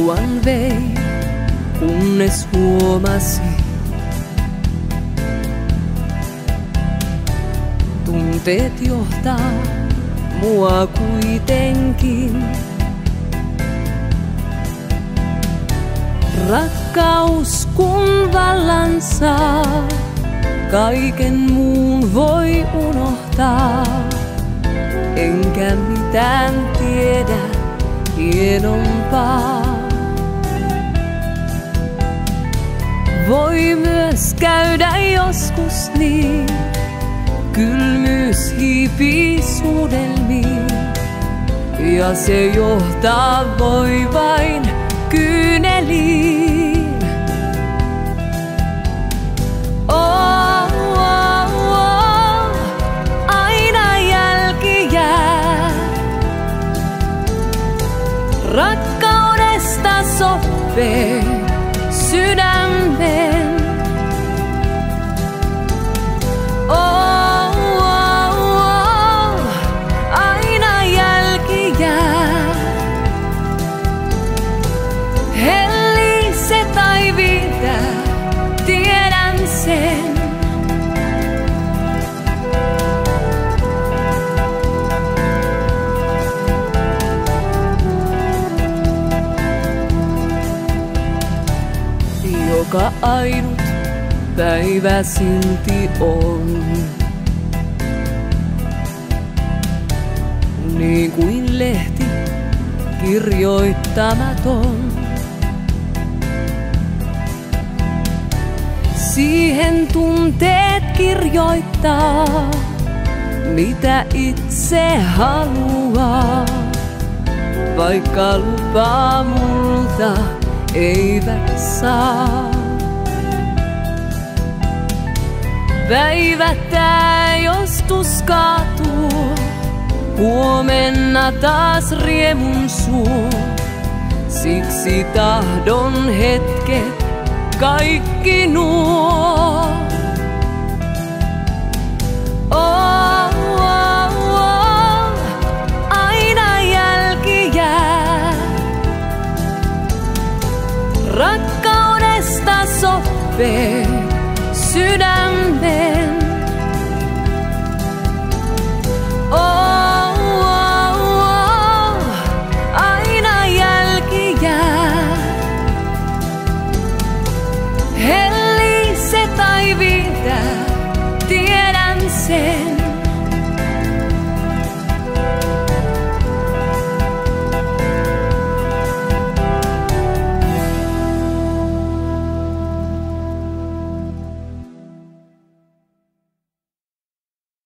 kauan vei, kunnes huomasi. Tunteet johtaa mua kuitenkin. Rakkaus kun vallan saa, kaiken muun voi unohtaa. Enkä mitään tiedä hienompaa. Voi myös käydä joskus niin, kylmyys hiipii suudelmiin, ja se johtaa voi vain kyyneliin. Oh, oh, oh, aina jälki jää. Rakkaudesta sopee sydämen. Oh, oh, oh, aina jälki jää. Helli se tai viitä, tiedän sen. Joka ainut päivä silti on, niin kuin lehti kirjoittamaton. Siihen tunteet kirjoittaa, mitä itse haluaa, vaikka lupaa multa eivät saa. Päivä tää joskus kaatuu, huomenna taas riemun suo. Siksi tahdon hetket kaikki nuo. Oh, oh, oh, aina jälki jää. Rakkaudesta sopee sydämeen.